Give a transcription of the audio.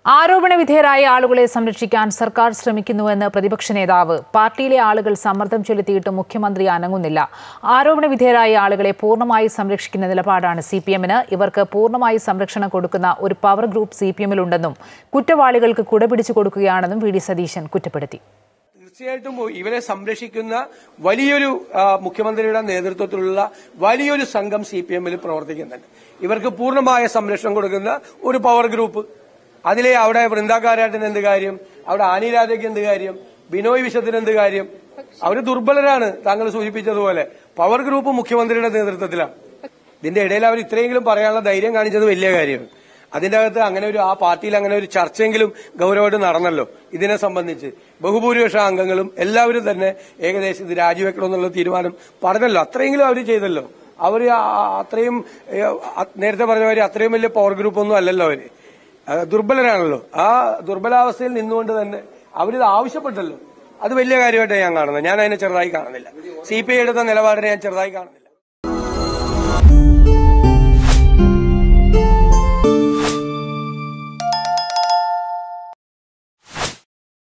ആരോപണവിധേയരായ ആളുകളെ സംരക്ഷിക്കാൻ സർക്കാർ ശ്രമിക്കുന്നുവെന്ന് പ്രതിപക്ഷ നേതാവ്. പാർട്ടിയിലെ ആളുകൾ സമ്മർദ്ദം ചെലുത്തിയിട്ട് മുഖ്യമന്ത്രി അനങ്ങുന്നില്ല. ആരോപണവിധേയരായ ആളുകളെ പൂർണ്ണമായി സംരക്ഷിക്കുന്ന നിലപാടാണ് സിപിഎമ്മിന്. ഇവർക്ക് പൂർണ്ണമായി സംരക്ഷണം കൊടുക്കുന്ന ഒരു പവർ ഗ്രൂപ്പ് സിപിഎമ്മിലുണ്ടെന്നും കുറ്റവാളികൾക്ക് കുടപിടിച്ചു കൊടുക്കുകയാണെന്നും വി ഡി സതീശൻ കുറ്റപ്പെടുത്തി. തീർച്ചയായിട്ടും ഇവരെ സംരക്ഷിക്കുന്ന വലിയൊരു മുഖ്യമന്ത്രിയുടെ നേതൃത്വത്തിലുള്ള വലിയൊരു സംഘം സിപിഎമ്മിൽ പ്രവർത്തിക്കുന്നുണ്ട്. ഇവർക്ക് പൂർണ്ണമായ സംരക്ഷണം കൊടുക്കുന്ന ഒരു പവർ ഗ്രൂപ്പ്. അതിലെ അവിടെ വൃന്ദാകാരാട്ടിന് എന്ത് കാര്യം, അവിടെ ആനി രാധയ്ക്ക് എന്ത് കാര്യം, ബിനോയ് വിശ്വത്തിന് എന്ത് കാര്യം? അവര് ദുർബലരാണ്. താങ്കൾ സൂചിപ്പിച്ചതുപോലെ പവർ ഗ്രൂപ്പ് മുഖ്യമന്ത്രിയുടെ നേതൃത്വത്തിലാണ്. ഇതിന്റെ ഇടയിൽ അവർ ഇത്രയെങ്കിലും പറയാനുള്ള ധൈര്യം കാണിച്ചത് വലിയ കാര്യമാണ്. അതിന്റെ അകത്ത് അങ്ങനെ ആ പാർട്ടിയിൽ അങ്ങനെ ഒരു ചർച്ചയെങ്കിലും ഗൌരവമായിട്ട് നടന്നല്ലോ. ഇതിനെ സംബന്ധിച്ച് ബഹുഭൂരിപക്ഷ അംഗങ്ങളും എല്ലാവരും തന്നെ ഏകദേശം ഇത് രാജിവെക്കണമെന്നുള്ള തീരുമാനം പറഞ്ഞല്ലോ. അത്രയെങ്കിലും അവർ ചെയ്തല്ലോ. അവർ അത്രയും നേരത്തെ പറഞ്ഞവര് അത്രയും വലിയ പവർ ഗ്രൂപ്പ് ഒന്നും അല്ലല്ലോ. അവര് ദുർബലരാണല്ലോ. ആ ദുർബലാവസ്ഥയിൽ നിന്നുകൊണ്ട് തന്നെ അവരിത് ആവശ്യപ്പെട്ടല്ലോ. അത് വലിയ കാര്യമായിട്ട് ഞാൻ കാണുന്നത്. ഞാൻ അതിനെ ചെറുതായി കാണുന്നില്ല. സിപിഐ എടുത്ത നിലപാടിനെ ഞാൻ ചെറുതായി കാണുന്നില്ല.